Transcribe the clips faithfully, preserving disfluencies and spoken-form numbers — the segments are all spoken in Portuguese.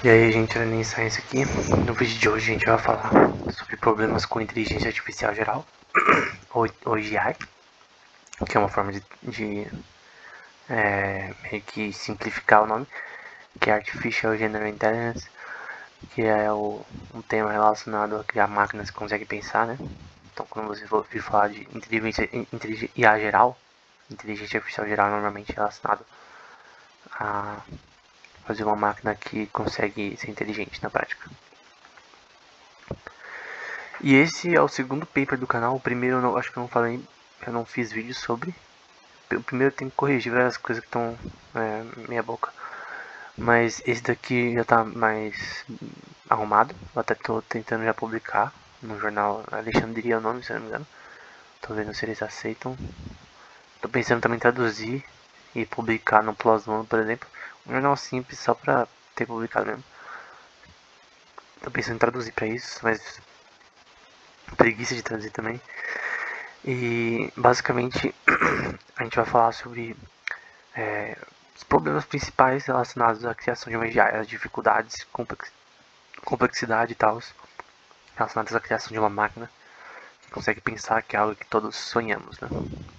E aí, gente, era nem Science aqui. No vídeo de hoje a gente vai falar sobre problemas com inteligência artificial geral, ou, ou G I, que é uma forma de, de é, meio que simplificar o nome, que é Artificial General Intelligence, que é o, um tema relacionado a criar máquinas que conseguem pensar, né? Então, quando você for ouvir falar de inteligência, inteligência I A geral, inteligência artificial geral normalmente é relacionado a fazer uma máquina que consegue ser inteligente na prática. E esse é o segundo paper do canal. O primeiro eu não, acho que eu não falei, eu não fiz vídeo sobre. O primeiro eu tenho que corrigir várias coisas que estão é, meia boca. Mas esse daqui já tá mais arrumado. Eu até tô tentando já publicar no jornal Alexandria, é o nome, se eu não me engano. Tô vendo se eles aceitam. Tô pensando também em traduzir e publicar no Plus One, por exemplo. Um jornal simples só pra ter publicado mesmo. Tô pensando em traduzir pra isso, mas preguiça de traduzir também. E basicamente a gente vai falar sobre é, os problemas principais relacionados à criação de uma G I, as dificuldades, complexidade e tal, relacionadas à criação de uma máquina que consegue pensar, que é algo que todos sonhamos, né?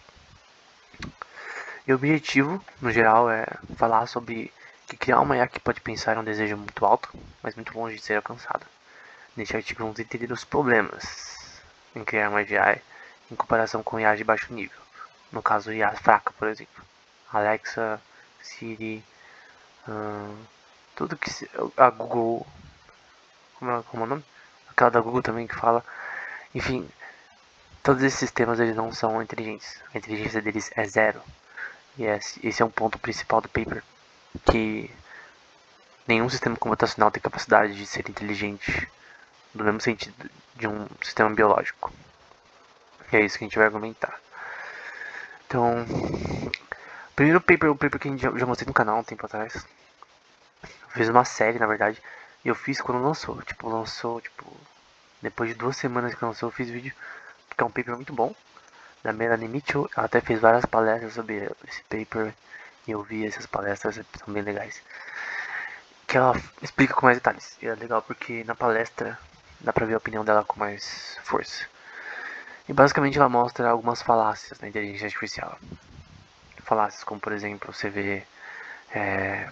E o objetivo, no geral, é falar sobre que criar uma I A que pode pensar é um desejo muito alto, mas muito longe de ser alcançado. Neste artigo vamos entender os problemas em criar uma G I em comparação com I A de baixo nível. No caso, I A fraca, por exemplo. Alexa, Siri, hum, tudo que a Google, como é, como é o nome? Aquela da Google também que fala. Enfim, todos esses sistemas eles não são inteligentes. A inteligência deles é zero. E esse é um ponto principal do paper, que nenhum sistema computacional tem capacidade de ser inteligente no mesmo sentido de um sistema biológico. E é isso que a gente vai argumentar. Então, primeiro paper, o paper que a gente já, já mostrei no canal um tempo atrás. Eu fiz uma série, na verdade, e eu fiz quando lançou. Tipo, lançou, tipo, depois de duas semanas que lançou, eu fiz vídeo, porque é um paper muito bom, da Melanie Mitchell. Ela até fez várias palestras sobre esse paper, e eu vi essas palestras, são bem legais. Que ela explica com mais detalhes. E é legal porque na palestra dá pra ver a opinião dela com mais força. E basicamente ela mostra algumas falácias da inteligência artificial. Falácias como, por exemplo, você vê é,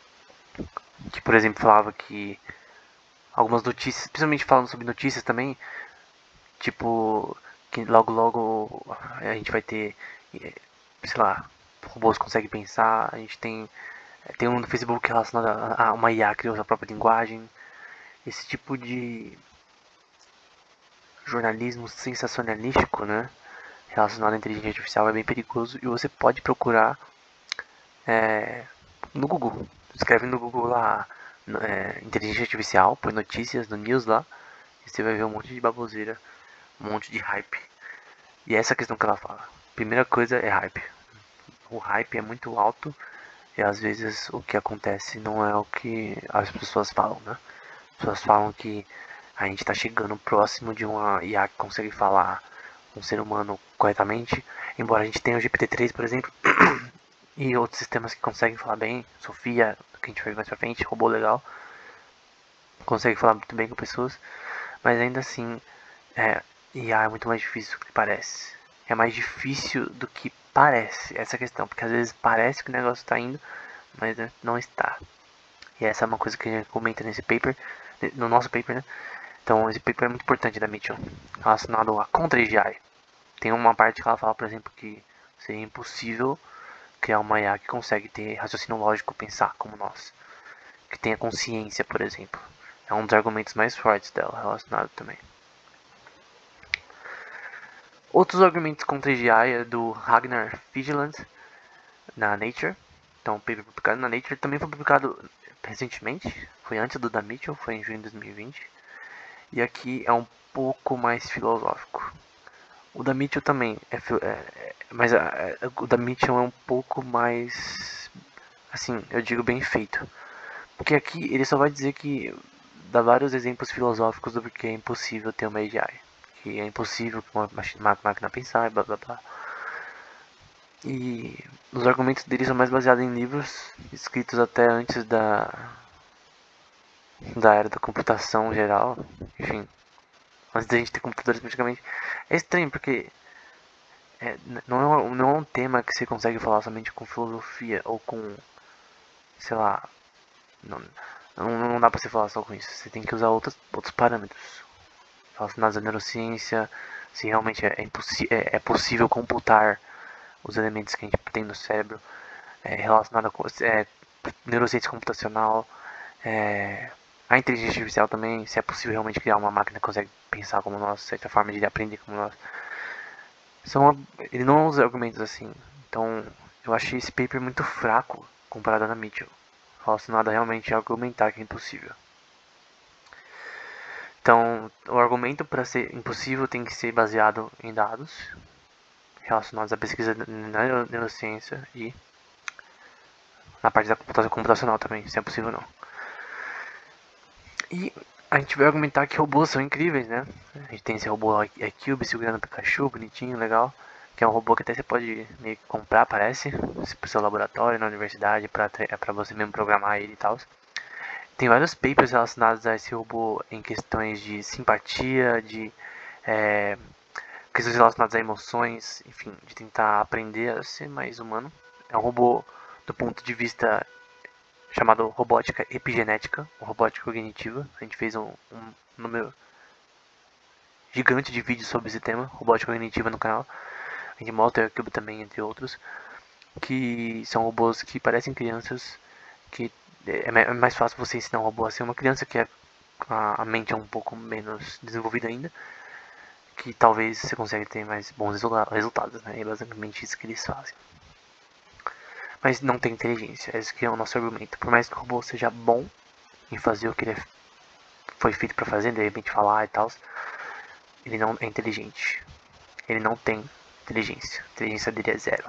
que, por exemplo, falava que algumas notícias, principalmente falando sobre notícias também, tipo, que logo logo a gente vai ter, sei lá, robôs conseguem pensar, a gente tem tem um no Facebook relacionado a uma I A que criou sua própria linguagem. Esse tipo de jornalismo sensacionalístico, né, relacionado à inteligência artificial é bem perigoso e você pode procurar é, no Google. Escreve no Google lá é, inteligência artificial, põe notícias no news lá e você vai ver um monte de baboseira, um monte de hype. E é essa questão que ela fala. Primeira coisa é hype. O hype é muito alto e às vezes o que acontece não é o que as pessoas falam, né? As pessoas falam que a gente está chegando próximo de uma I A que consegue falar um ser humano corretamente, embora a gente tenha o G P T três, por exemplo, e outros sistemas que conseguem falar bem, Sofia, que a gente vai ver mais pra frente, robô legal, consegue falar muito bem com pessoas, mas ainda assim, é, I A é muito mais difícil do que parece. É mais difícil do que parece, essa é a questão, porque às vezes parece que o negócio está indo, mas não está. E essa é uma coisa que a gente comenta nesse paper, no nosso paper, né? Então esse paper é muito importante da Mitchell, relacionado a contra-A G I. Tem uma parte que ela fala, por exemplo, que seria impossível criar uma I A que consegue ter raciocínio lógico, pensar como nós, que tenha consciência, por exemplo. É um dos argumentos mais fortes dela relacionado também. Outros argumentos contra A G I é do Ragnar Vigeland na Nature. Então, o paper publicado na Nature também foi publicado recentemente, foi antes do da Mitchell, foi em junho de dois mil e vinte. E aqui é um pouco mais filosófico. O da Mitchell também é, é mas é, o da Mitchell é um pouco mais, assim, eu digo bem feito. Porque aqui ele só vai dizer que dá vários exemplos filosóficos do porquê é impossível ter uma A G I. Que é impossível que uma máquina pensar, blá blá blá. E os argumentos dele são mais baseados em livros escritos até antes da da era da computação geral, enfim, antes da gente ter computadores praticamente. É estranho porque é, não, é um, não é um tema que você consegue falar somente com filosofia ou com, sei lá, não, não, não dá pra você falar só com isso. Você tem que usar outros, outros parâmetros relacionados à neurociência, se realmente é, é, é, é possível computar os elementos que a gente tem no cérebro, é, relacionado com é, neurociência computacional, é, a inteligência artificial também, se é possível realmente criar uma máquina que consegue pensar como nós, certa forma de aprender como nós. São, ele não usa argumentos assim. Então, eu achei esse paper muito fraco comparado a Mitchell, relacionado a realmente argumentar que é impossível. Então, o argumento para ser impossível tem que ser baseado em dados relacionados à pesquisa na neurociência e na parte da computação computacional também, se é possível não. E a gente vai argumentar que robôs são incríveis, né? A gente tem esse robô iCube segurando o Pikachu, bonitinho, legal. Que é um robô que até você pode meio que comprar, parece, pro seu laboratório, na universidade, pra, pra você mesmo programar ele e tal. Tem vários papers relacionados a esse robô em questões de simpatia, de é, questões relacionadas a emoções, enfim, de tentar aprender a ser mais humano. É um robô do ponto de vista chamado robótica epigenética, ou robótica cognitiva. A gente fez um, um número gigante de vídeos sobre esse tema, robótica cognitiva, no canal. A gente mostra o Cube também, entre outros, que são robôs que parecem crianças, que é mais fácil você ensinar um robô a ser uma criança, que é, a mente é um pouco menos desenvolvida ainda, que talvez você consiga ter mais bons resultados, né? É basicamente isso que eles fazem. Mas não tem inteligência, esse que é o nosso argumento. Por mais que o robô seja bom em fazer o que ele foi feito para fazer, de repente falar e tal, ele não é inteligente. Ele não tem inteligência. A inteligência dele é zero.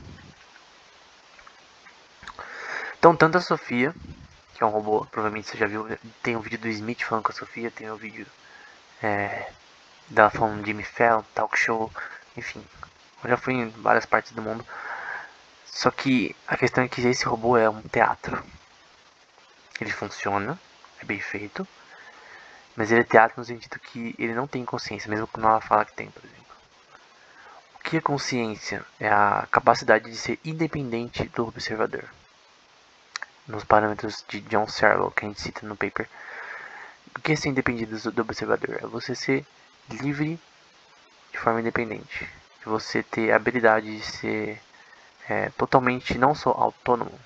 Então, tanto a Sofia, que é um robô, provavelmente você já viu, tem um vídeo do Smith falando com a Sofia, tem um vídeo é, dela falando de Jimmy Fallon, talk show, enfim. Eu já fui em várias partes do mundo. Só que a questão é que esse robô é um teatro. Ele funciona, é bem feito, mas ele é teatro no sentido que ele não tem consciência, mesmo quando ela fala que tem, por exemplo. O que é consciência? É a capacidade de ser independente do observador. Nos parâmetros de John Searle, que a gente cita no paper. O que é ser independente do observador? É você ser livre de forma independente. De você ter a habilidade de ser é, totalmente, não só autônomo.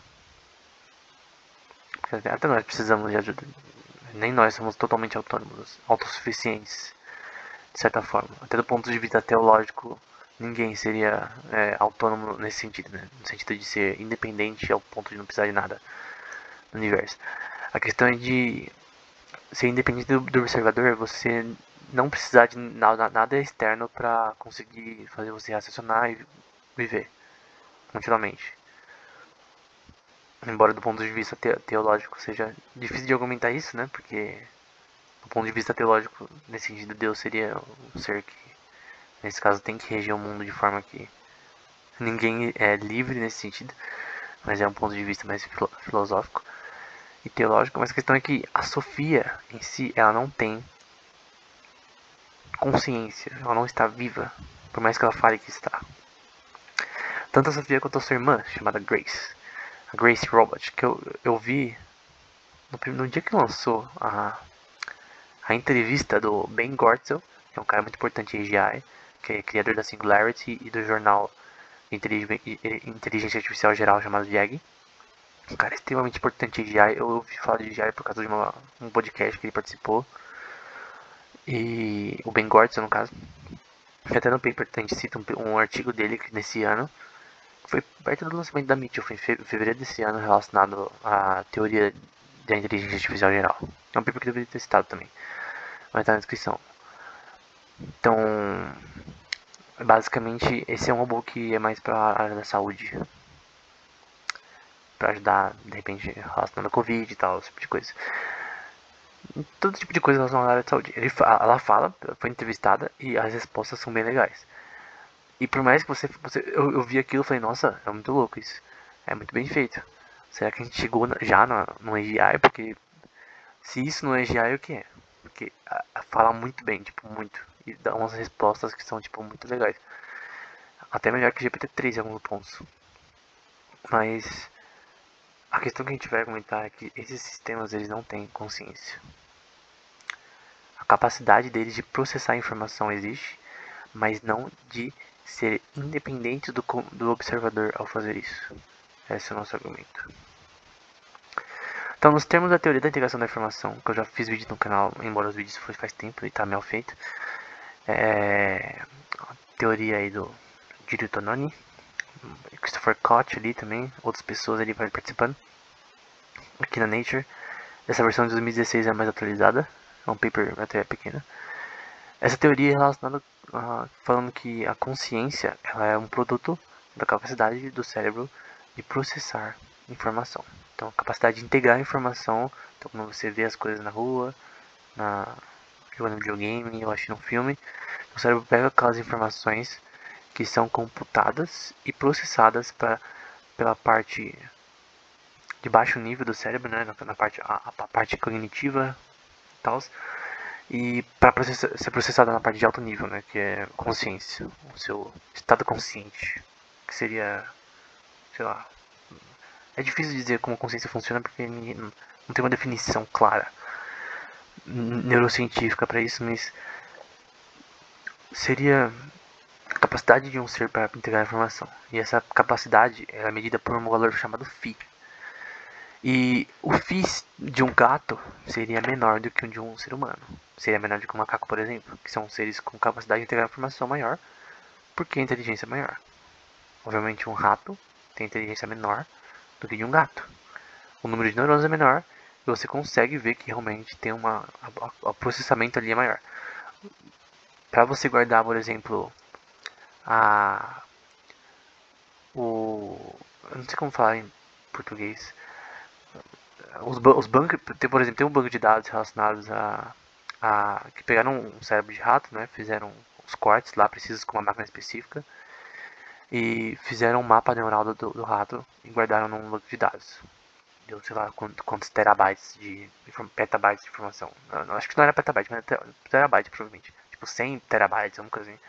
Porque até nós precisamos de ajuda. Nem nós somos totalmente autônomos, autossuficientes, de certa forma. Até do ponto de vista teológico, ninguém seria é, autônomo nesse sentido, né? No sentido de ser independente ao ponto de não precisar de nada no universo. A questão é de ser independente do, do observador, você não precisar de nada, nada externo para conseguir fazer você raciocinar e viver continuamente. Embora do ponto de vista teológico seja difícil de argumentar isso, né? Porque do ponto de vista teológico, nesse sentido, Deus seria um ser que, nesse caso, tem que reger o mundo de forma que ninguém é livre nesse sentido, mas é um ponto de vista mais filosófico e teológico. Mas a questão é que a Sofia em si, ela não tem consciência, ela não está viva, por mais que ela fale que está. Tanto a Sofia quanto a sua irmã, chamada Grace, a Grace Robot, que eu, eu vi no, no dia que lançou a, a entrevista do Ben Goertzel, que é um cara muito importante em A G I, que é criador da Singularity e do jornal de inteligência artificial geral chamado J A G. Um cara extremamente importante em A G I. Eu ouvi falar de A G I por causa de uma, um podcast que ele participou. E o Ben Goertzel, no caso. Até no paper a gente cita um, um artigo dele nesse ano. Foi perto do lançamento da Mitchell, foi em fevereiro desse ano, relacionado à teoria da inteligência artificial geral. É um paper que eu deveria ter citado também. Vai estar na descrição. Então, basicamente, esse é um robô que é mais para a área da saúde. Para ajudar, de repente, relacionado ao Covid e tal, esse tipo de coisa. Todo tipo de coisa relacionada à área de saúde. Ele, ela fala, foi entrevistada e as respostas são bem legais. E por mais que você, você eu, eu vi aquilo e falei, nossa, é muito louco isso. É muito bem feito. Será que a gente chegou na, já no, no A G I? Porque Se isso não é G I, o que é? Porque a, a fala muito bem, tipo, muito. E dá umas respostas que são, tipo, muito legais. Até melhor que G P T três em alguns pontos. Mas a questão que a gente vai comentar é que esses sistemas, eles não têm consciência. A capacidade deles de processar a informação existe, mas não de ser independentes do, do observador ao fazer isso. Esse é o nosso argumento. Então, nos termos da teoria da integração da informação, que eu já fiz vídeo no canal, embora os vídeos foi faz tempo e tá mal feito, é a teoria aí do Giulio Tononi, Christopher Koch ali também, outras pessoas ali participando, aqui na Nature. Essa versão de dois mil e dezesseis é a mais atualizada, é um paper até pequeno. Essa teoria é relacionada uh, falando que a consciência ela é um produto da capacidade do cérebro de processar informação. Então, a capacidade de integrar informação, então quando você vê as coisas na rua, na, jogando videogame ou assistindo um filme, o cérebro pega aquelas informações que são computadas e processadas pra, pela parte de baixo nível do cérebro, né, na, na parte, a, a parte cognitiva e tal, e para processar, ser processada na parte de alto nível, né, que é consciência, o seu estado consciente, que seria, sei lá, é difícil dizer como a consciência funciona porque não tem uma definição clara neurocientífica para isso, mas seria a capacidade de um ser para integrar a informação. E essa capacidade é medida por um valor chamado φ. E o φ de um gato seria menor do que o de um ser humano. Seria menor do que um macaco, por exemplo, que são seres com capacidade de integrar a informação maior, porque a inteligência é maior. Obviamente um rato tem inteligência menor do que de um gato. O número de neurônios é menor e você consegue ver que realmente tem uma o processamento ali é maior. Para você guardar, por exemplo, a o eu não sei como falar em português. Os, os bancos, tem, por exemplo, tem um banco de dados relacionados a, a que pegaram um cérebro de rato, né? Fizeram os cortes lá precisos com uma máquina específica e fizeram um mapa neural do, do rato e guardaram num banco de dados. Deu, sei lá, quantos terabytes de, petabytes de informação. Eu acho que não era petabyte, mas era terabyte, provavelmente. Tipo, cem terabytes, alguma coisa assim.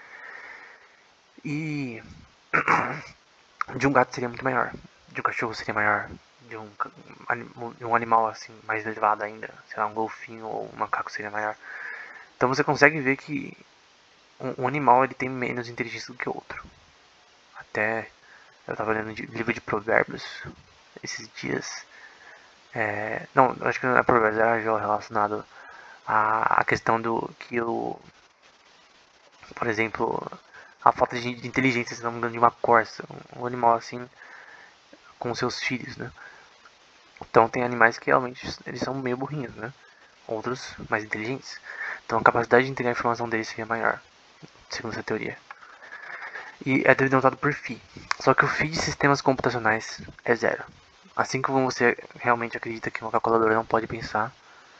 E de um gato seria muito maior. De um cachorro seria maior. De um, de um animal assim, mais elevado ainda. Sei lá, um golfinho ou um macaco seria maior. Então você consegue ver que um, um animal ele tem menos inteligência do que o outro. Até eu tava lendo um livro de provérbios esses dias. É, não, acho que não é provérbios, era já relacionado à, à questão do que o, por exemplo, a falta de inteligência, se não me engano, de uma corça, um animal assim com seus filhos, né? Então tem animais que realmente eles são meio burrinhos, né? Outros mais inteligentes. Então a capacidade de integrar a informação deles seria maior, segundo essa teoria. E é denominado por φ. Só que o φ de sistemas computacionais é zero. Assim como você realmente acredita que uma calculadora não pode pensar,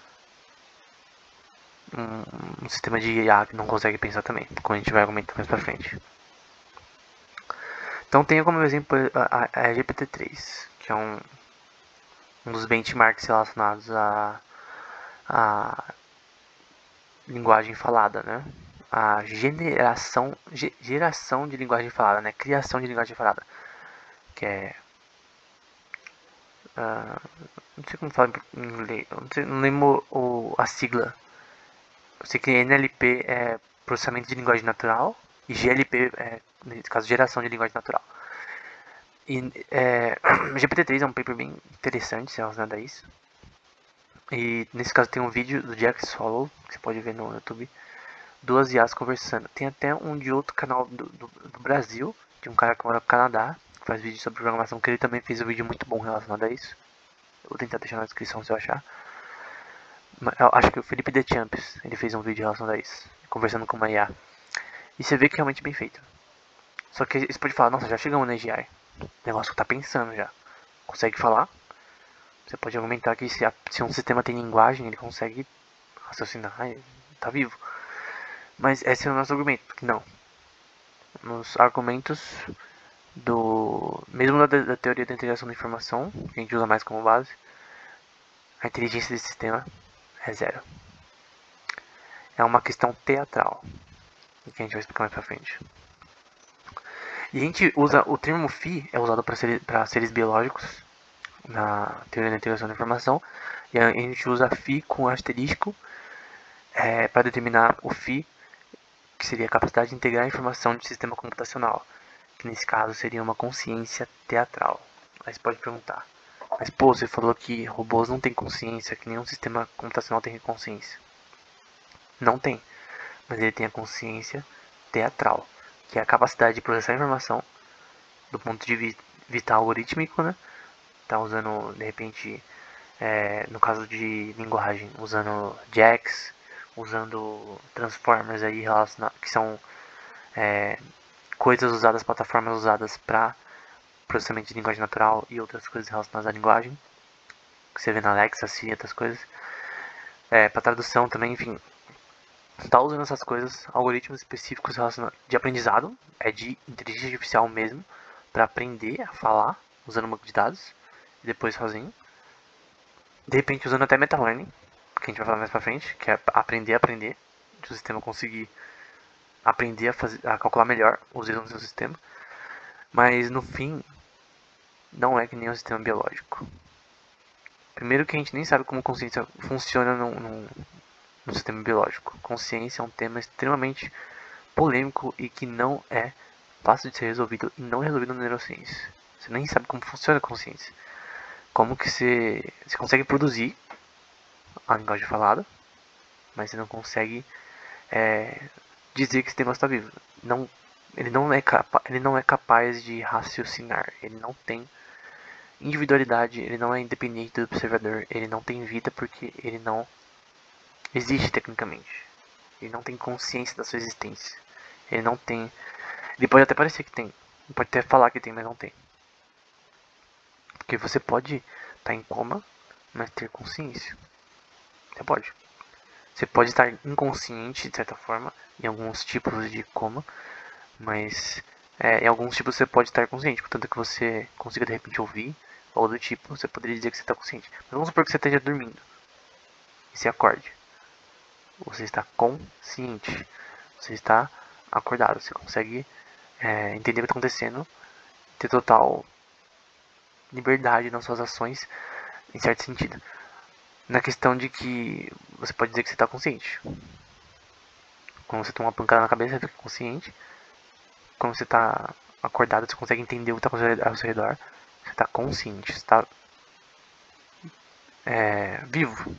um, um sistema de I A que não consegue pensar também, como a gente vai argumentar mais pra frente. Então tenho como exemplo a, a, a G P T três, que é um, um dos benchmarks relacionados a, a linguagem falada, né? A generação, ge, geração de linguagem falada, né? Criação de linguagem falada, que é uh, não sei como fala em inglês, não, sei, não lembro o, a sigla. Eu sei que N L P é processamento de linguagem natural e G L P é, nesse caso, geração de linguagem natural. E é, G P T três é um paper bem interessante relacionado a isso. E nesse caso tem um vídeo do Jack Swallow, que você pode ver no YouTube, duas I As conversando. Tem até um de outro canal do, do, do Brasil, de um cara que mora no Canadá, que faz vídeo sobre programação, que ele também fez um vídeo muito bom relacionado a isso. Eu vou tentar deixar na descrição se eu achar. Eu acho que o Felipe The Champs, ele fez um vídeo relacionado a isso, conversando com uma I A. E você vê que é realmente bem feito. Só que você pode falar, nossa, já chegamos na A G I. O negócio que tá pensando já. Consegue falar. Você pode argumentar que se, a, se um sistema tem linguagem, ele consegue raciocinar, tá vivo. Mas esse é o nosso argumento, que não. Nos argumentos do mesmo da, da teoria da integração da informação, que a gente usa mais como base, a inteligência desse sistema é zero. É uma questão teatral, que a gente vai explicar mais pra frente. E a gente usa, o termo phi é usado para seres, seres biológicos, na teoria da integração da informação, e a gente usa phi com asterisco é, para determinar o phi, que seria a capacidade de integrar a informação de sistema computacional, que nesse caso seria uma consciência teatral. Aí você pode perguntar, mas pô, você falou que robôs não têm consciência, que nenhum sistema computacional tem consciência. Não tem, mas ele tem a consciência teatral, que é a capacidade de processar a informação do ponto de vista algorítmico, né? Tá usando, de repente, é, no caso de linguagem, usando JAX, usando transformers aí que são é, coisas usadas, plataformas usadas para processamento de linguagem natural e outras coisas relacionadas à linguagem, que você vê na Alexa, Siri, outras coisas. É, para tradução também, enfim, está usando essas coisas, algoritmos específicos de aprendizado, é de inteligência artificial mesmo, para aprender a falar usando um banco de dados e depois sozinho. De repente usando até meta-learning, que a gente vai falar mais pra frente, que é aprender a aprender, de o sistema conseguir aprender a, fazer, a calcular melhor os erros do seu sistema. Mas no fim, não é que nem um sistema biológico. Primeiro que a gente nem sabe como consciência funciona num, num, num sistema biológico. Consciência é um tema extremamente polêmico e que não é fácil de ser resolvido e não é resolvido na neurociência. Você nem sabe como funciona a consciência. Como que você, você consegue produzir a linguagem falada, mas você não consegue é, dizer que esse negócio está vivo. Não, ele, não é capa, ele não é capaz de raciocinar, ele não tem individualidade, ele não é independente do observador, ele não tem vida porque ele não existe tecnicamente. Ele não tem consciência da sua existência. Ele não tem... Ele pode até parecer que tem, ele pode até falar que tem, mas não tem. Porque você pode estar em coma, mas ter consciência. Você pode. Você pode estar inconsciente, de certa forma, em alguns tipos de coma, mas é, em alguns tipos você pode estar consciente, portanto que você consiga de repente ouvir, ou do tipo, você poderia dizer que você está consciente. Mas vamos supor que você esteja dormindo e se acorde. Você está consciente, você está acordado, você consegue é, entender o que está acontecendo, ter total liberdade nas suas ações, em certo sentido. Na questão de que você pode dizer que você está consciente. Quando você toma uma pancada na cabeça, você fica consciente. Quando você está acordado, você consegue entender o que está ao seu redor. Você está consciente, você está é, vivo.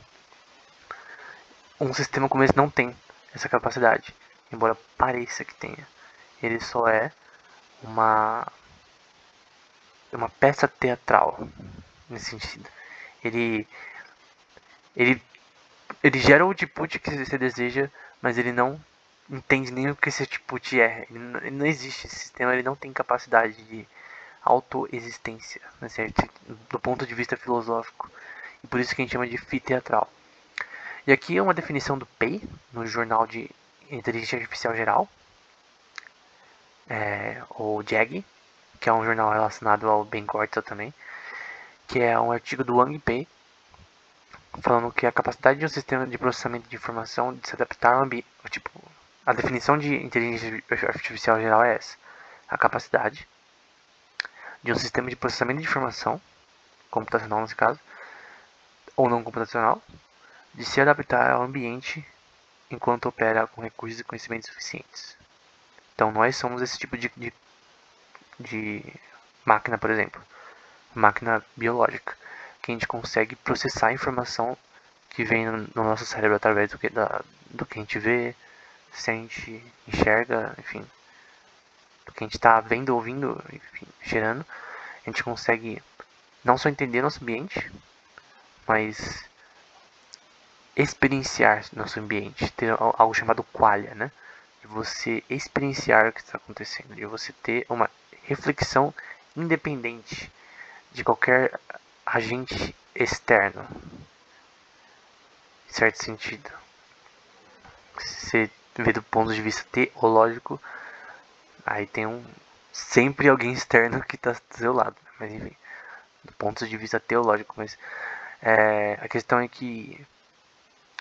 Um sistema como esse não tem essa capacidade, embora pareça que tenha. Ele só é uma, uma peça teatral, nesse sentido. Ele, ele, ele gera o output que você deseja, mas ele não entende nem o que esse output é. Ele não, ele não existe, esse sistema ele não tem capacidade de autoexistência, né, certo? Do ponto de vista filosófico. E por isso que a gente chama de phi teatral. E aqui é uma definição do P E I, no Jornal de Inteligência Artificial Geral, é, ou J A G, que é um jornal relacionado ao Ben Goertzel também, que é um artigo do Wang Pei, falando que a capacidade de um sistema de processamento de informação de se adaptar ao ambiente, tipo, a definição de inteligência artificial geral é essa: a capacidade de um sistema de processamento de informação, computacional nesse caso, ou não computacional, de se adaptar ao ambiente enquanto opera com recursos e conhecimentos suficientes. Então nós somos esse tipo de, de, de máquina, por exemplo, máquina biológica, que a gente consegue processar a informação que vem no, no nosso cérebro através do que, da, do que a gente vê, sente, enxerga, enfim, do que a gente está vendo, ouvindo, enfim, cheirando. A gente consegue não só entender nosso ambiente, mas experienciar nosso ambiente, ter algo chamado qualia, né? De você experienciar o que está acontecendo, de você ter uma reflexão independente de qualquer agente externo, em certo sentido. Se você vê do ponto de vista teológico, aí tem um sempre alguém externo que está do seu lado, mas enfim, do ponto de vista teológico, mas é, a questão é que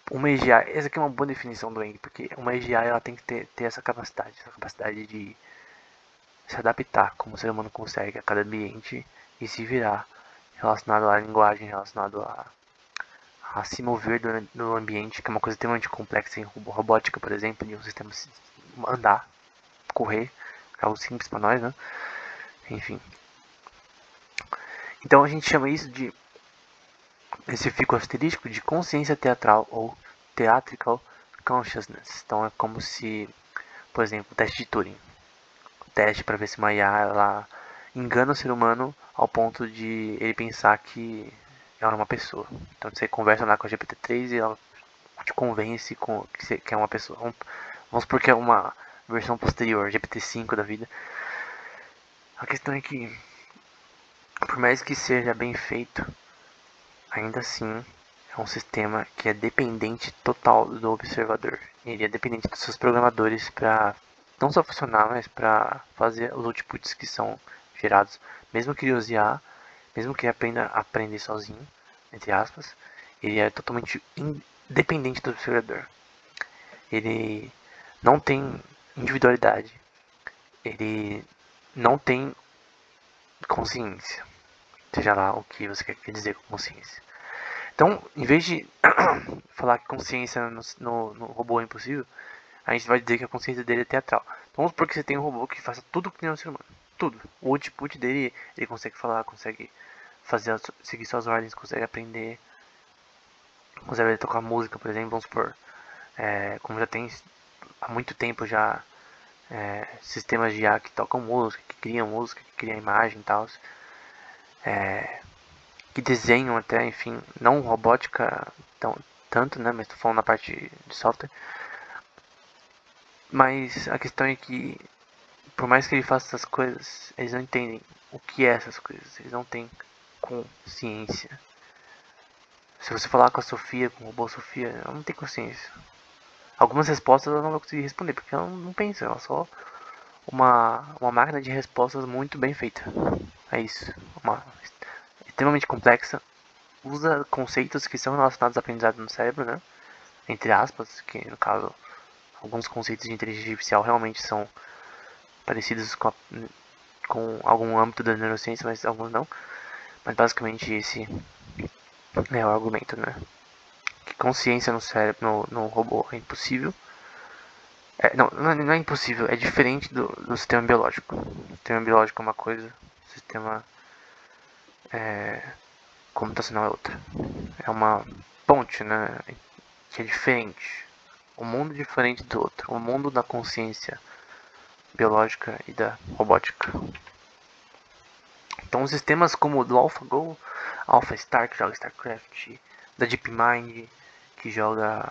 uma E G A, essa aqui é uma boa definição do Eng, porque uma E G A ela tem que ter, ter essa capacidade, essa capacidade de se adaptar como o ser humano consegue a cada ambiente e se virar relacionado à linguagem, relacionado a, a se mover do, no ambiente, que é uma coisa extremamente complexa em robótica, por exemplo, de um sistema andar, correr, é algo simples para nós, né? Enfim. Então a gente chama isso de, esse fico asterístico, de consciência teatral ou theatrical consciousness. Então é como se, por exemplo, o teste de Turing. O teste para ver se uma I A ela engana o ser humano ao ponto de ele pensar que ela é uma pessoa. Então você conversa lá com a G P T três e ela te convence com, que, você, que é uma pessoa. Vamos, vamos supor que é uma versão posterior, G P T cinco da vida. A questão é que, por mais que seja bem feito, ainda assim é um sistema que é dependente total do observador. Ele é dependente dos seus programadores para não só funcionar, mas para fazer os outputs que são gerados. Mesmo que ele use I A, mesmo que ele aprenda a aprender sozinho, entre aspas, ele é totalmente independente do observador. Ele não tem individualidade. Ele não tem consciência. Seja lá o que você quer dizer com consciência. Então, em vez de falar que consciência no, no, no robô é impossível, a gente vai dizer que a consciência dele é teatral. Então, vamos supor que você tem um robô que faça tudo que nem um ser humano. Tudo. O output dele, ele consegue falar, consegue fazer, seguir suas ordens, consegue aprender, consegue tocar música, por exemplo, vamos supor. É, como já tem há muito tempo já é, sistemas de I A que tocam música, que criam música, que criam imagem e tal. É, que desenham até, enfim, não robótica tão, tanto, né, mas tô falando na parte de software. Mas a questão é que, por mais que ele faça essas coisas, eles não entendem o que é essas coisas, eles não têm consciência. Se você falar com a Sofia, com o robô Sofia, ela não tem consciência. Algumas respostas ela não vai conseguir responder, porque ela não pensa, ela é só uma, uma máquina de respostas muito bem feita. É isso, uma extremamente complexa, usa conceitos que são relacionados ao aprendizado no cérebro, né? Entre aspas, que no caso, alguns conceitos de inteligência artificial realmente são parecidos com, a, com algum âmbito da neurociência, mas alguns não. Mas basicamente esse é o argumento, né? Que consciência no cérebro, no, no robô é impossível. É, não, não é impossível, é diferente do, do sistema biológico. O sistema biológico é uma coisa, o sistema é, computacional é outra. É uma ponte, né? Que é diferente. Um mundo diferente do outro. O mundo da consciência biológica e da robótica. Então, sistemas como o do AlphaGo, AlphaStar, que joga StarCraft, da DeepMind, que joga.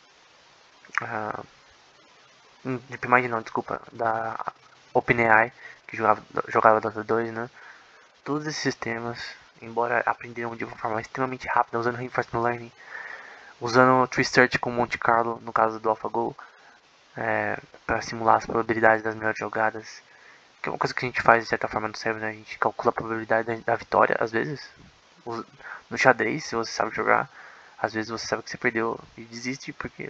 Uh, DeepMind não, desculpa, da OpenAI, que jogava, jogava Dota dois, né? Todos esses sistemas, embora aprenderam de uma forma extremamente rápida, usando Reinforcement Learning, usando Tree Search com Monte Carlo, no caso do AlphaGo, é, para simular as probabilidades das melhores jogadas, que é uma coisa que a gente faz de certa forma no cérebro, né? A gente calcula a probabilidade da, da vitória, às vezes. No xadrez, se você sabe jogar, às vezes você sabe que você perdeu e desiste porque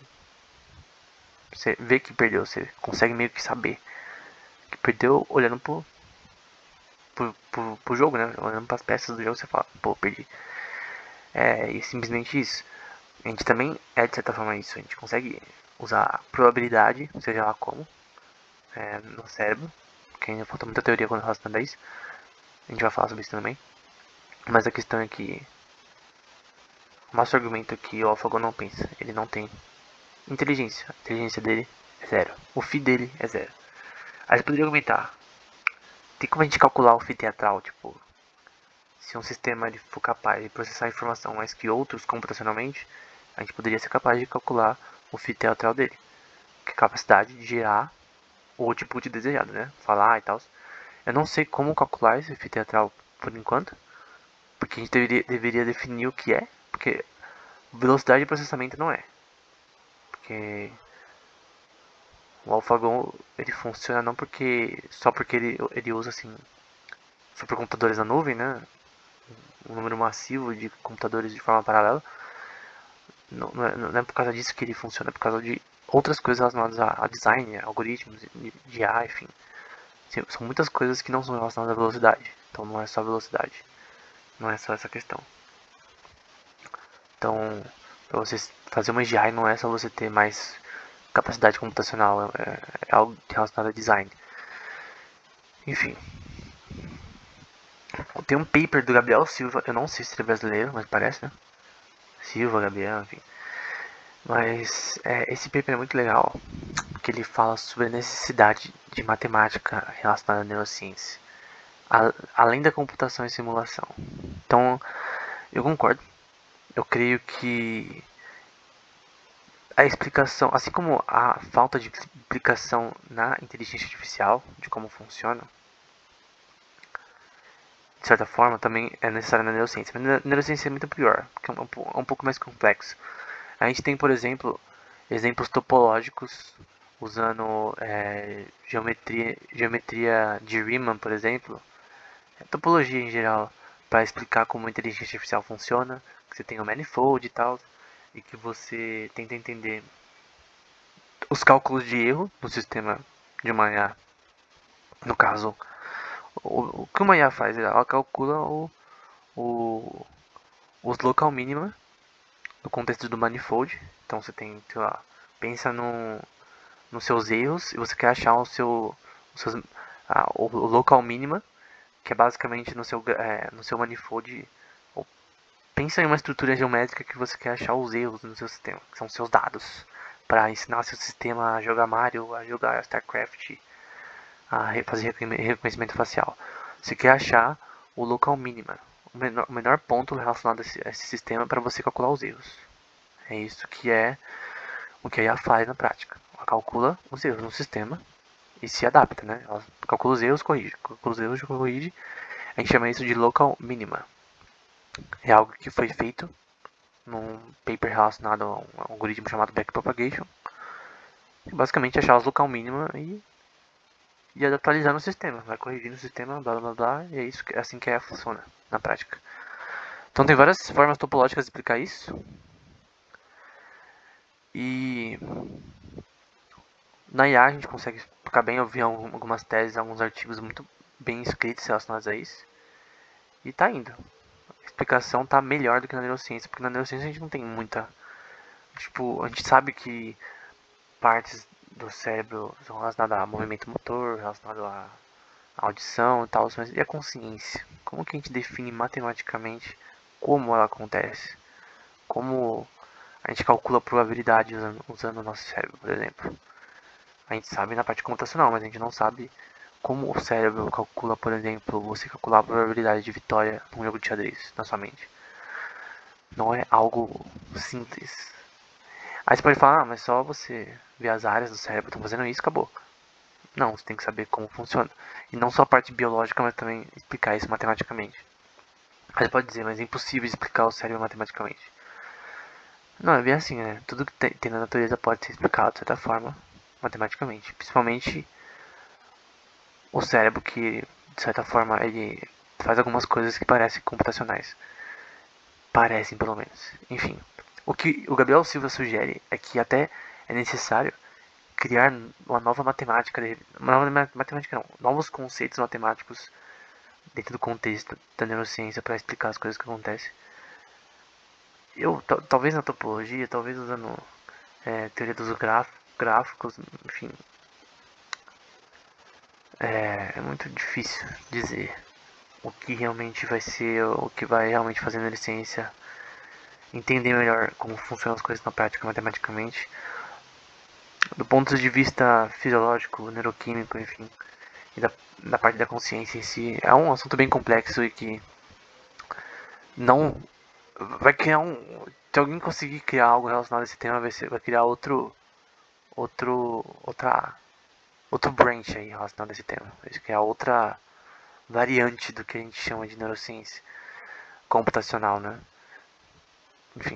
você vê que perdeu, você consegue meio que saber que perdeu olhando pro, pro, pro, pro jogo, né? Olhando para as peças do jogo, você fala, pô, perdi. É, e simplesmente isso. A gente também é de certa forma isso, a gente consegue usar probabilidade, seja lá como, é, no cérebro, que ainda falta muita teoria quando relacionada a isso. A gente vai falar sobre isso também. Mas a questão é que o nosso argumento é que o AlphaGo não pensa, ele não tem inteligência. A inteligência dele é zero. O Φ dele é zero. Aí você poderia argumentar, tem como a gente calcular o Φ teatral, tipo, se um sistema ele for capaz de processar informação mais que outros computacionalmente, a gente poderia ser capaz de calcular o Φ teatral dele, que é a capacidade de gerar o output desejado, né? Falar e tal. Eu não sei como calcular esse Φ teatral por enquanto, porque a gente deveria, deveria definir o que é, porque velocidade de processamento não é. Porque o AlphaGo ele funciona não porque só porque ele, ele usa assim supercomputadores na nuvem, né? Um número massivo de computadores de forma paralela. Não, não, é, não é por causa disso que ele funciona, é por causa de outras coisas relacionadas a, a design, a algoritmos, de, de I A, enfim. São muitas coisas que não são relacionadas à velocidade. Então não é só velocidade. Não é só essa questão. Então, para você fazer uma A G I não é só você ter mais capacidade computacional, é, é algo relacionado a design. Enfim. Tem um paper do Gabriel Silva, eu não sei se ele é brasileiro, mas parece, né? Silva, Gabriel, enfim. Mas é, esse paper é muito legal, porque ele fala sobre a necessidade de matemática relacionada à neurociência, a, além da computação e simulação. Então, eu concordo. Eu creio que a explicação, assim como a falta de explicação na inteligência artificial, de como funciona, de certa forma, também é necessária na neurociência. Mas na neurociência é muito pior, porque é um, é um pouco mais complexo. A gente tem, por exemplo, exemplos topológicos usando é, geometria, geometria de Riemann, por exemplo, topologia em geral, para explicar como a inteligência artificial funciona, que você tem o manifold e tal, e que você tenta entender os cálculos de erro no sistema de uma I A. No caso, o, o que uma I A faz? Ela calcula o, o, os local mínima no contexto do manifold. Então você tem, sei lá, pensa no, nos seus erros e você quer achar o seu, os seus, ah, o, o local mínima, que é basicamente no seu, é, no seu manifold. Ou pensa em uma estrutura geométrica que você quer achar os erros no seu sistema, que são seus dados, para ensinar seu sistema a jogar Mario, a jogar StarCraft, a fazer reconhecimento facial. Você quer achar o local mínima, o menor, o menor ponto relacionado a esse, a esse sistema para você calcular os erros. É isso que é o que a I A faz na prática. Ela calcula os erros no sistema e se adapta, né? Ela calcula os erros, corrige. Calcula os erros, corrige. A gente chama isso de local mínima. É algo que foi feito num paper relacionado a um algoritmo chamado backpropagation. Que basicamente achar os local mínima e, e atualizar no sistema. Vai corrigindo o sistema, blá blá blá, e é isso que, é assim que a I A funciona na prática. Então tem várias formas topológicas de explicar isso. E na I A a gente consegue explicar bem. Eu vi algumas teses, alguns artigos muito bem escritos relacionados a isso. E tá indo. A explicação tá melhor do que na neurociência, porque na neurociência a gente não tem muita. Tipo, a gente sabe que partes do cérebro são relacionadas a movimento motor, relacionado a audição e tal, mas e a consciência? Como que a gente define matematicamente como ela acontece? Como a gente calcula a probabilidade usando, usando o nosso cérebro, por exemplo? A gente sabe na parte computacional, mas a gente não sabe como o cérebro calcula, por exemplo, você calcular a probabilidade de vitória num jogo de xadrez na sua mente. Não é algo simples. Aí você pode falar, ah, mas só você ver as áreas do cérebro estão fazendo isso, acabou. Não, você tem que saber como funciona. E não só a parte biológica, mas também explicar isso matematicamente. Aí você pode dizer, mas é impossível explicar o cérebro matematicamente. Não, é bem assim, né? Tudo que tem na natureza pode ser explicado de certa forma matematicamente. Principalmente o cérebro, que de certa forma ele faz algumas coisas que parecem computacionais. Parecem, pelo menos. Enfim, o que o Gabriel Silva sugere é que até é necessário criar uma nova matemática, uma nova matemática não, novos conceitos matemáticos dentro do contexto da neurociência para explicar as coisas que acontecem. Eu, talvez na topologia, talvez usando é, teoria dos gráficos, enfim, é, é muito difícil dizer o que realmente vai ser, o que vai realmente fazer a neurociência entender melhor como funcionam as coisas na prática matematicamente, do ponto de vista fisiológico, neuroquímico, enfim, e da, da parte da consciência em si. É um assunto bem complexo e que não vai criar um. Se alguém conseguir criar algo relacionado a esse tema, vai, ser, vai criar outro. Outro. Outra. Outro branch aí relacionado a esse tema. Vai criar outra variante do que a gente chama de neurociência computacional, né? Enfim.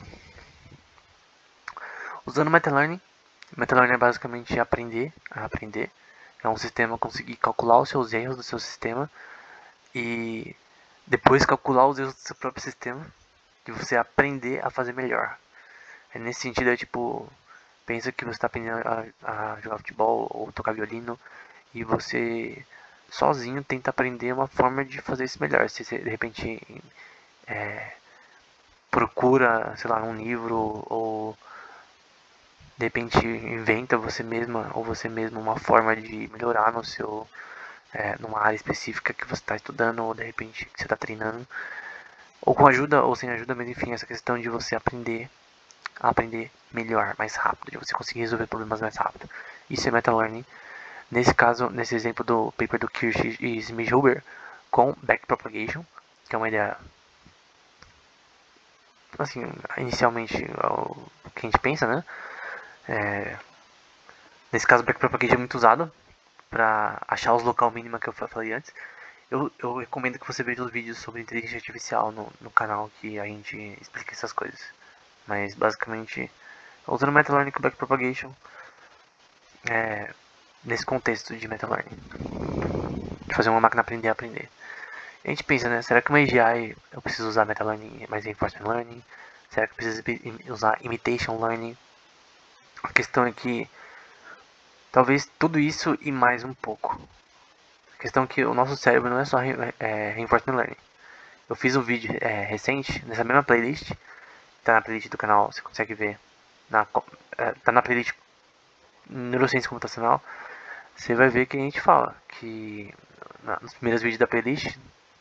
Usando Meta-Learning. Meta-Learning é basicamente aprender a aprender. É um sistema conseguir calcular os seus erros do seu sistema e depois calcular os erros do seu próprio sistema e você aprender a fazer melhor. É nesse sentido, é tipo, pensa que você está aprendendo a, a jogar futebol ou tocar violino e você sozinho tenta aprender uma forma de fazer isso melhor. Se você de repente é, procura, sei lá, um livro ou de repente inventa você mesma ou você mesmo uma forma de melhorar no seu é, numa área específica que você está estudando ou de repente que você está treinando, ou com ajuda ou sem ajuda, mas enfim, essa questão de você aprender a aprender melhor, mais rápido, de você conseguir resolver problemas mais rápido. Isso é meta-learning. Nesse caso, nesse exemplo do paper do Kirsch e Smith-Huber com backpropagation, que é uma ideia, assim, inicialmente o que a gente pensa, né? É, nesse caso, backpropagation é muito usado para achar os local mínima que eu falei antes. Eu, eu recomendo que você veja os vídeos sobre inteligência artificial no, no canal que a gente explica essas coisas. Mas basicamente, usando meta-learning com backpropagation, é, nesse contexto de meta-learning, de fazer uma máquina aprender a aprender. A gente pensa, né? Será que uma A G I eu preciso usar meta-learning mais reinforcement learning? Será que eu preciso usar imitation learning? A questão é que talvez tudo isso e mais um pouco. A questão é que o nosso cérebro não é só é, reinforcement learning. Eu fiz um vídeo é, recente nessa mesma playlist, tá na playlist do canal, você consegue ver, na, é, tá na playlist Neurociência Computacional. Você vai ver que a gente fala que nos primeiros vídeos da playlist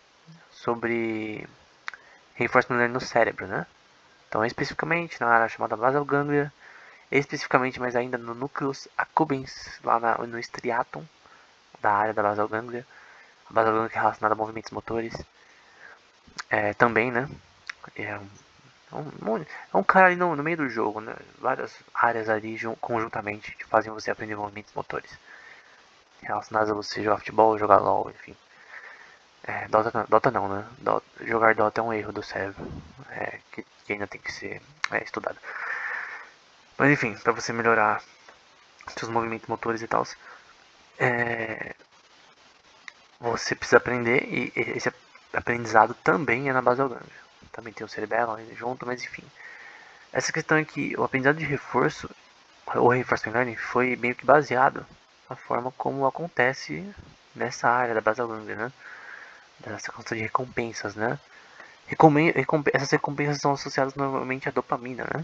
sobre reinforcement learning no cérebro, né? Então, especificamente na área chamada basal ganglia, especificamente, mas ainda no núcleus accumbens, lá na, no striatum da área da basal ganglia, a basal ganglia é relacionada a movimentos motores, é, também, né? É um, é um cara ali no, no meio do jogo, né? Várias áreas ali conjuntamente que fazem você aprender movimentos motores relacionados a você jogar futebol, jogar LOL, enfim. É, Dota, Dota não, né? Dota, jogar Dota é um erro do cérebro, é, que, que ainda tem que ser é, estudado. Mas enfim, para você melhorar seus movimentos motores e tal, é, você precisa aprender, e esse aprendizado também é na basal ganglia. Também tem o cerebelo junto, mas enfim. Essa questão é que o aprendizado de reforço, ou reinforcement learning, foi meio que baseado na forma como acontece nessa área da basal ganglia, né? Dessa questão de recompensas, né? Recompen recomp essas recompensas são associadas normalmente à dopamina, né?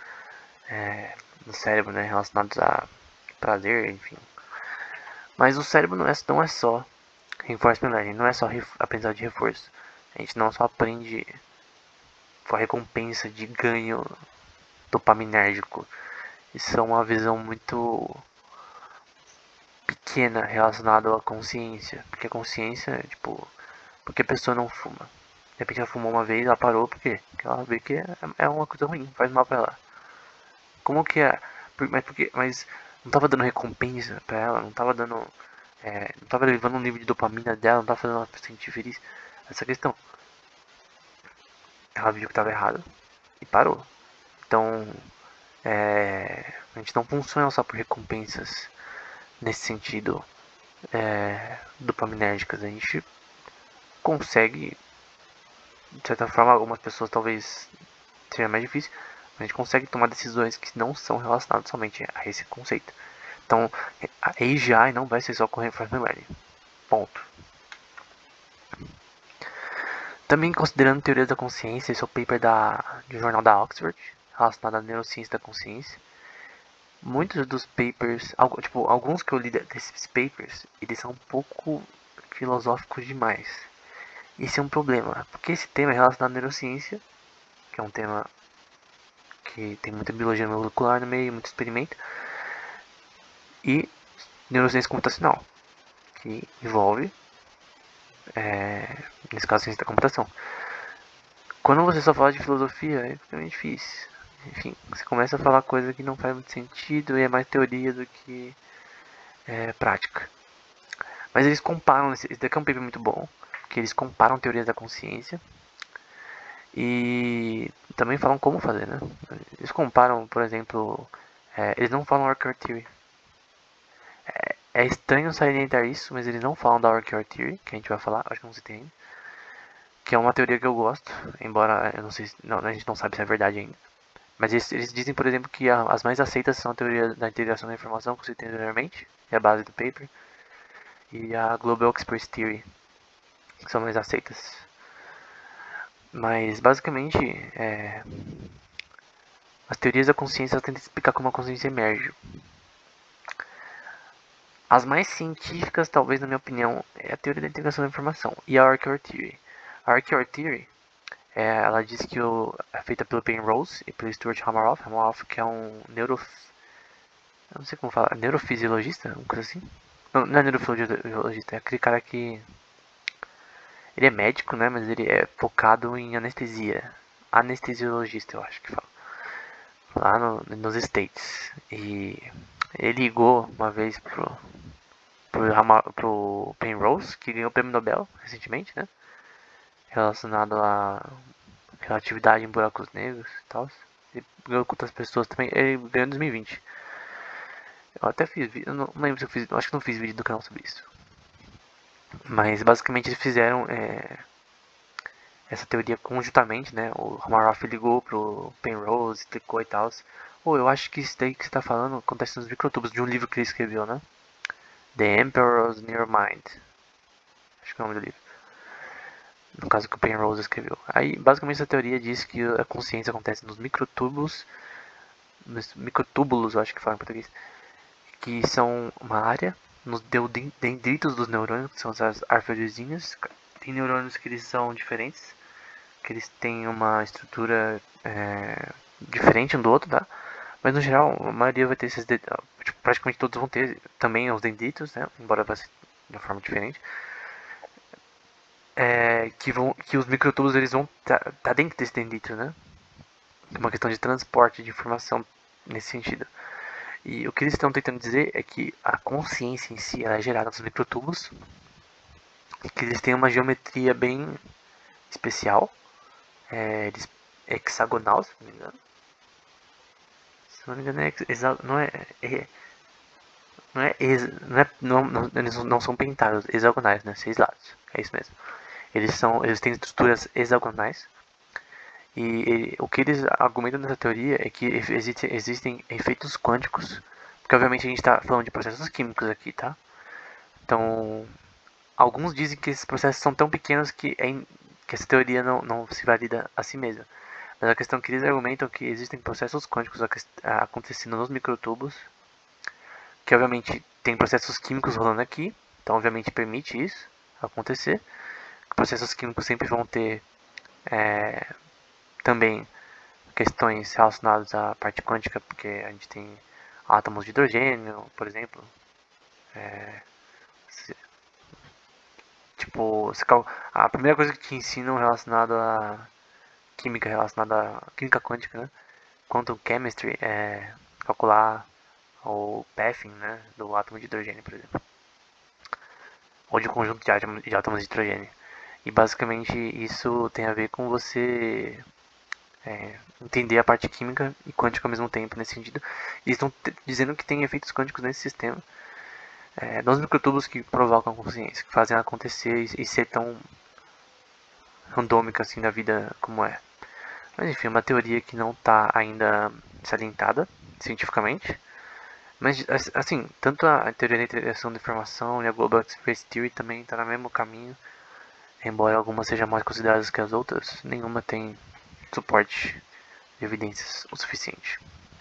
É, no cérebro, né? Relacionados a prazer, enfim. Mas o cérebro não é, não é só reinforcement learning, não é só aprendizado de reforço. A gente não só aprende a recompensa de ganho dopaminérgico. Isso é uma visão muito pequena relacionada à consciência. Porque a consciência é tipo, porque a pessoa não fuma. De repente ela fumou uma vez, ela parou, por quê? Porque ela vê que é uma coisa ruim, faz mal pra ela. Como que é? Mas, porque, mas não tava dando recompensa pra ela, não tava dando. É, não tava levando um nível de dopamina dela, não tava fazendo ela se sentir feliz. Essa questão. Ela viu que tava errado e parou. Então, é, a gente não funciona só por recompensas nesse sentido é, dopaminérgicas. A gente consegue, de certa forma, algumas pessoas talvez seja mais difícil, mas a gente consegue tomar decisões que não são relacionadas somente a esse conceito. Então, a A G I não vai ser só com reinforcement learning. Ponto. Também considerando teorias da consciência, esse é o paper da, do jornal da Oxford, relacionado à neurociência da consciência. Muitos dos papers, tipo, alguns que eu li desses papers, eles são um pouco filosóficos demais. Esse é um problema, porque esse tema é relacionado à neurociência, que é um tema que tem muita biologia molecular no meio, muito experimento, e neurociência computacional, que envolve, é, nesse caso, ciência da computação. Quando você só fala de filosofia, é extremamente difícil. Enfim, você começa a falar coisa que não faz muito sentido e é mais teoria do que é, prática. Mas eles comparam, esse daqui é um paper muito bom, que eles comparam teorias da consciência e também falam como fazer, né? Eles comparam, por exemplo, é, eles não falam Archaea Theory. É, é estranho salientar isso, mas eles não falam da Archaea Theory, que a gente vai falar, acho que não se tem ainda. Que é uma teoria que eu gosto, embora eu não sei, não, a gente não sabe se é verdade ainda. Mas eles, eles dizem, por exemplo, que a, as mais aceitas são a teoria da integração da informação, que eu citei anteriormente, que é a base do paper, e a Global Express Theory, que são mais aceitas. Mas, basicamente, é, as teorias da consciência tentam explicar como a consciência emerge. As mais científicas, talvez, na minha opinião, é a teoria da integração da informação e a Archaeor Theory. A Archaeor Theory, é, ela diz que o, é feita pelo Penrose e pelo Stuart Hameroff, Hameroff que é um neuro... Eu não sei como falar, neurofisiologista, uma coisa assim. Não, não é neurofisiologista, é aquele cara que... Ele é médico, né, mas ele é focado em anestesia. Anestesiologista, eu acho que fala. Lá no, nos States. E ele ligou uma vez pro, pro, pro Penrose, que ganhou o prêmio Nobel recentemente, né? Relacionado à relatividade em buracos negros e tal. Ele ganhou com outras pessoas também. Ele ganhou em dois mil e vinte. Eu até fiz vídeo, eu não lembro se eu fiz, acho que não fiz vídeo do canal sobre isso. Mas basicamente eles fizeram é, essa teoria conjuntamente, né? O Hameroff ligou pro Penrose, explicou e tal. Ou oh, eu acho que isso daí que você tá falando acontece nos microtubos de um livro que ele escreveu, né? The Emperor's Neurmind. Acho que é o nome do livro. No caso que o Penrose escreveu. Aí, basicamente, essa teoria diz que a consciência acontece nos microtúbulos, nos microtúbulos, eu acho que fala em português, que são uma área nos dendritos dos neurônios, que são as arvorezinhas. Tem neurônios que eles são diferentes, que eles têm uma estrutura é, diferente um do outro, tá? Mas no geral, a maioria vai ter esses, tipo, praticamente todos vão ter também os dendritos, né? Embora vai ser de uma forma diferente. É, que, vão, que os microtubos eles vão estar tá, tá dentro desse dendrito, né? É uma questão de transporte de informação nesse sentido. E o que eles estão tentando dizer é que a consciência em si ela é gerada nos microtubos, e que eles têm uma geometria bem especial, é, hexagonal, se não me engano. Se não me engano, é, exa, não é, é não é, não, é não, não, eles não são pentágonos, hexagonais, né? Seis lados, é isso mesmo. Eles são, eles têm estruturas hexagonais. E, e o que eles argumentam nessa teoria é que existe, existem efeitos quânticos, porque obviamente a gente está falando de processos químicos aqui, tá? Então, alguns dizem que esses processos são tão pequenos que, é in, que essa teoria não, não se valida a si mesma. Mas a questão é que eles argumentam que existem processos quânticos acontecendo nos microtubos, que obviamente tem processos químicos rolando aqui, então obviamente permite isso acontecer. Processos químicos sempre vão ter é, também questões relacionadas à parte quântica, porque a gente tem átomos de hidrogênio, por exemplo. É, se, tipo, a primeira coisa que te ensinam relacionada à química, relacionada à química quântica, né? Quantum chemistry, é calcular o pathing, né, do átomo de hidrogênio, por exemplo. Ou de um conjunto de átomos, de átomos de hidrogênio. E basicamente isso tem a ver com você é, entender a parte química e quântica ao mesmo tempo nesse sentido. E estão dizendo que tem efeitos quânticos nesse sistema, é, nos microtubos que provocam a consciência, que fazem ela acontecer e, e ser tão randômica assim na vida como é. Mas enfim, é uma teoria que não está ainda salientada cientificamente. Mas assim, tanto a teoria da integração da informação e a Global Express Theory também está no mesmo caminho. Embora algumas sejam mais consideradas que as outras, nenhuma tem suporte de evidências o suficiente.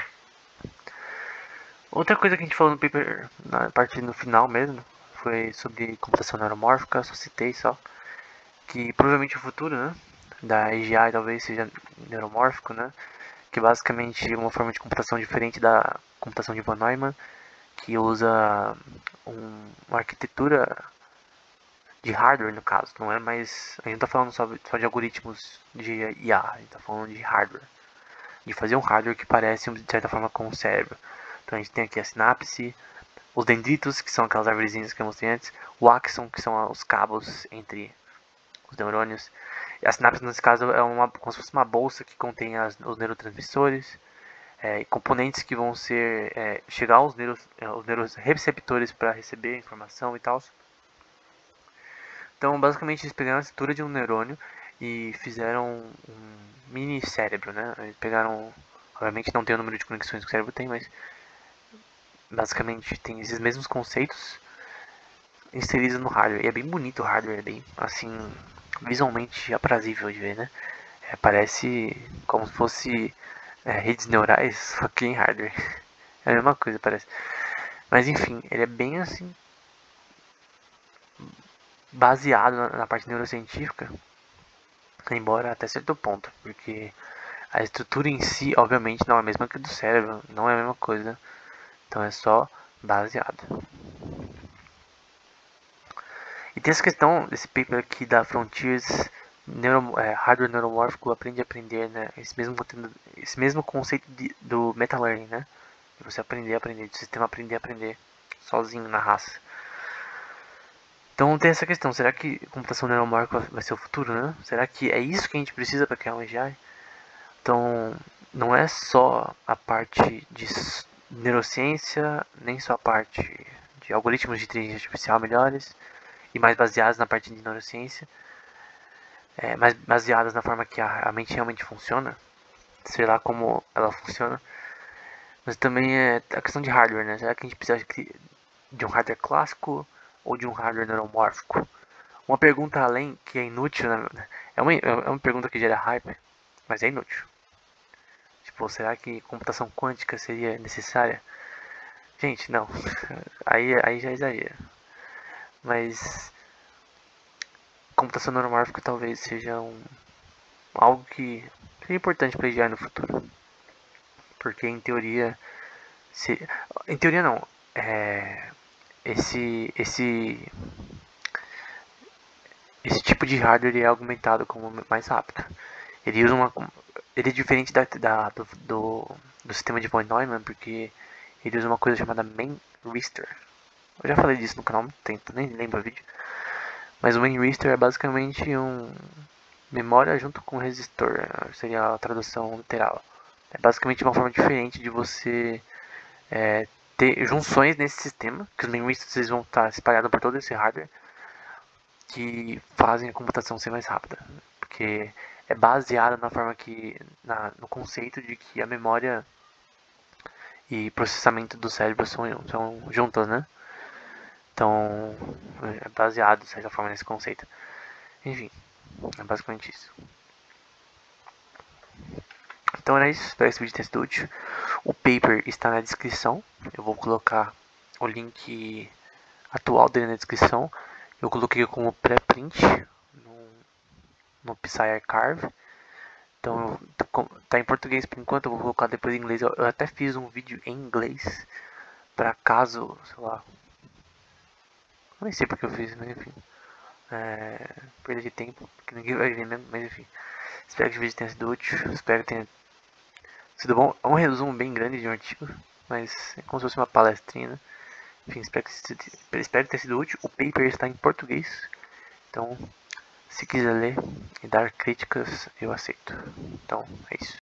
Outra coisa que a gente falou no paper, na parte no final mesmo, foi sobre computação neuromórfica, só citei só, que provavelmente o futuro, né, da E G I talvez seja neuromórfico, né, que basicamente é uma forma de computação diferente da computação de von Neumann, que usa um, uma arquitetura de hardware no caso, não é mais, a gente não está falando só, só de algoritmos de I A, a gente está falando de hardware, de fazer um hardware que parece de certa forma com o cérebro. Então a gente tem aqui a sinapse, os dendritos, que são aquelas árvorezinhas que eu mostrei antes, o axon, que são os cabos entre os neurônios. E a sinapse, nesse caso, é uma, como se fosse uma bolsa que contém as, os neurotransmissores, é, componentes que vão ser é, chegar aos neuros, é, os neuroreceptores para receber informação e tal. Então, basicamente, eles pegaram a estrutura de um neurônio e fizeram um mini cérebro, né? Eles pegaram Obviamente não tem o número de conexões que o cérebro tem, mas basicamente tem esses mesmos conceitos inseridos no hardware. E é bem bonito o hardware, é bem, assim, visualmente aprazível de ver, né? É, parece como se fosse é, redes neurais, só que em hardware. É a mesma coisa, parece. Mas enfim, ele é bem assim, baseado na, na parte neurocientífica, embora até certo ponto, porque a estrutura em si, obviamente, não é a mesma que a do cérebro, não é a mesma coisa, então é só baseado. E tem essa questão desse paper aqui da Frontiers Neuro, é, Hardware Neuromórfico Aprende a Aprender, né? Esse mesmo, esse mesmo conceito de, do meta-learning, né? De você aprender a aprender, do sistema aprender a aprender sozinho na raça. Então tem essa questão, será que computação neuromórfica vai ser o futuro, né? Será que é isso que a gente precisa para criar um A G I? Então, não é só a parte de neurociência, nem só a parte de algoritmos de inteligência artificial melhores e mais baseados na parte de neurociência, é, mais baseadas na forma que a, a mente realmente funciona, sei lá como ela funciona, mas também é a questão de hardware, né? Será que a gente precisa de um hardware clássico ou de um hardware neuromórfico? Uma pergunta além que é inútil, né? é, uma, é uma pergunta que gera hype, mas é inútil. Tipo, será que computação quântica seria necessária? Gente, não. Aí, aí já exagera. Mas computação neuromórfica talvez seja um, algo que seja importante para a no futuro. Porque em teoria. Se, em teoria não. É, esse, esse, esse tipo de hardware é argumentado como mais rápido. Ele usa uma. Ele é diferente da, da do, do, do sistema de von Neumann porque ele usa uma coisa chamada main register. Eu já falei disso no canal há muito tempo, nem lembro o vídeo. Mas o main register é basicamente um memória junto com resistor, seria a tradução literal. É basicamente uma forma diferente de você é, ter junções nesse sistema, que os main registers vão estar espalhados por todo esse hardware, que fazem a computação ser mais rápida. Porque é baseada na forma que, na, no conceito de que a memória e processamento do cérebro são, são juntas, né? Então, é baseado, de certa forma, nesse conceito. Enfim, é basicamente isso. Então era isso, espero que esse vídeo tenha sido útil. O paper está na descrição, eu vou colocar o link atual dele na descrição. Eu coloquei como pré-print no, no PsyArchive. Então tá em português por enquanto, eu vou colocar depois em inglês. Eu, eu até fiz um vídeo em inglês, para caso, sei lá, eu nem sei porque eu fiz, mas enfim. É, perda de tempo, que ninguém vai ver mesmo, mas enfim. Espero que o vídeo tenha sido útil, espero que tenha sido bom. É um resumo bem grande de um artigo, mas é como se fosse uma palestrinha, né? Enfim, espero que, espero que tenha sido útil. O paper está em português, então se quiser ler e dar críticas, eu aceito. Então, é isso.